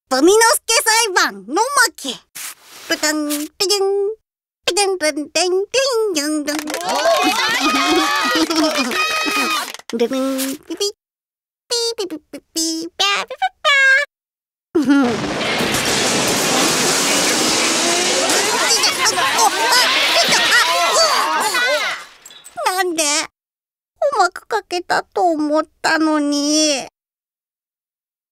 バミノスケ裁判の負け。プタン、ピデン、ピデン、ピデン、ピデン、ピデン、ピデン、ピデン、ピピ、ピピピピピ、ピャピピピャ。なんでうまく書けたと思ったのに。